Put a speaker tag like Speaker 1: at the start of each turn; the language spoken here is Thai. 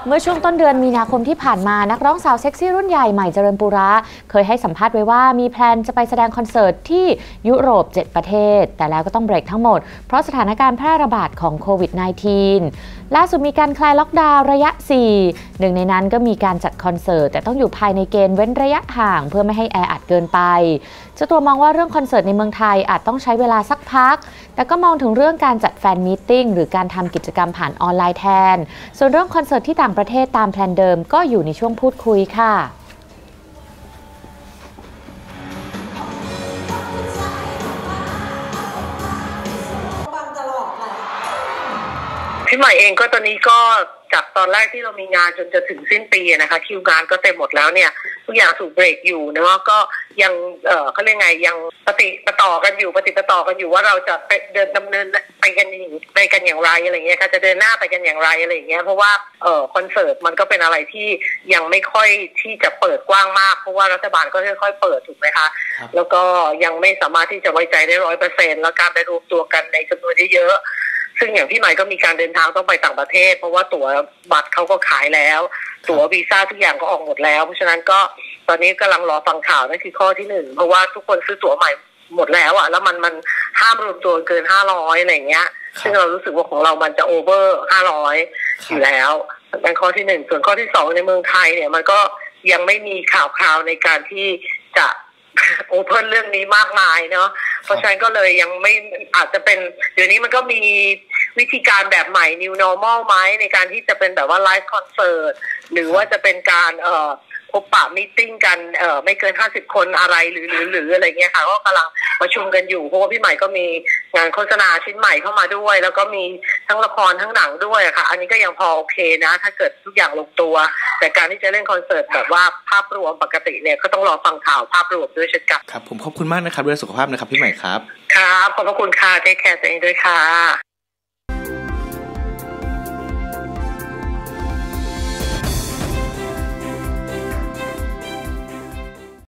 Speaker 1: เมื่อช่วงต้นเดือนมีนาคมที่ผ่านมานักร้องสาวเซ็กซี่รุ่นใหญ่ใหม่เจริญปุระเคยให้สัมภาษณ์ไว้ว่ามีแพลนจะไปแสดงคอนเสิร์ตที่ยุโรป7ประเทศแต่แล้วก็ต้องเบรกทั้งหมดเพราะสถานการณ์แพร่ระบาดของโควิด -19 ล่าสุดมีการคลายล็อกดาวน์ระยะ4หนึ่งในนั้นก็มีการจัดคอนเสิร์ตแต่ต้องอยู่ภายในเกณฑ์เว้นระยะห่างเพื่อไม่ให้แออัดเกินไปเจ้าตัวมองว่าเรื่องคอนเสิร์ตในเมืองไทยอาจต้องใช้เวลาสักพักแต่ก็มองถึงเรื่องการจัดแฟนมีตติ้งหรือการทำกิจกรรมผ่านออนไลน์แทนส่วนเรื่องคอนเสิร์ตที่ต่างประเทศตามแพลนเดิมก็อยู่ในช่วงพูดคุยค่ะ
Speaker 2: พี่ใหม่เองก็ตอนนี้ก็จากตอนแรกที่เรามีงานจนจะถึงสิ้นปีนะคะคิวงานก็เต็มหมดแล้วเนี่ยทุกอย่างถูกเบรกอยู่นะก็ยังเขาเรียกไงยังปฏิปต่อกันอยู่ว่าเราจะเดินดำเนินไปกันอย่างไรอะไรเงี้ยค่ะจะเดินหน้าไปกันอย่างไรอะไรเงี้ยเพราะว่าคอนเสิร์ตมันก็เป็นอะไรที่ยังไม่ค่อยที่จะเปิดกว้างมากเพราะว่ารัฐบาลก็ค่อยๆเปิดถูกไหมคะแล้วก็ยังไม่สามารถที่จะไว้ใจได้100%แล้วการไปรวมตัวกันในจำนวนเยอะซึ่งอย่างพี่ใหม่ก็มีการเดินทางต้องไปต่างประเทศเพราะว่าตั๋วบัตรเขาก็ขายแล้วตั๋ววีซ่าทุกอย่างก็ออกหมดแล้วเพราะฉะนั้นก็ตอนนี้กำลังรอฟังข่าวนั่นคือข้อที่1เพราะว่าทุกคนซื้อตั๋วใหม่หมดแล้วแล้วมันห้ามรวมตัวเกิน500อะไรเงี้ยซึ่งเรารู้สึกว่าของเรามันจะโอเวอร์500อยู่แล้วนั่นข้อที่1ส่วนข้อที่2ในเมืองไทยเนี่ยมันก็ยังไม่มีข่าวในการที่จะโอเพ่นเรื่องนี้มากมายเนาะเพราะฉะนั้นก็เลยยังไม่อาจจะเป็นเดี๋ยวนี้มันก็มีวิธีการแบบใหม่ new normal ไหมในการที่จะเป็นแบบว่าไลฟ์คอนเสิร์ตหรือว่าจะเป็นการพบปะมีตติ้งกันไม่เกิน50คนอะไรหรืออะไรเงี้ยค่ะก็กำลังประชุมกันอยู่เพราะว่าพี่ใหม่ก็มีงานโฆษณาชิ้นใหม่เข้ามาด้วยแล้วก็มีทั้งละครทั้งหนังด้วยค่ะอันนี้ก็ยังพอโอเคนะถ้าเกิดทุกอย่างลงตัวแต่การที่จะเล่นคอนเสิร์ตแบบว่าภาพรวมปกติเนี่ยก็ต้องรอฟังข่าวภาพรวมด้วยเช่นกัน
Speaker 3: ครับผมขอบคุณมากนะครับเรื่องสุขภาพนะครับพี่ใหม่ครับ
Speaker 2: ครับขอบพระคุณค่ะเทคแคร์ตัวเองด้วยค่ะ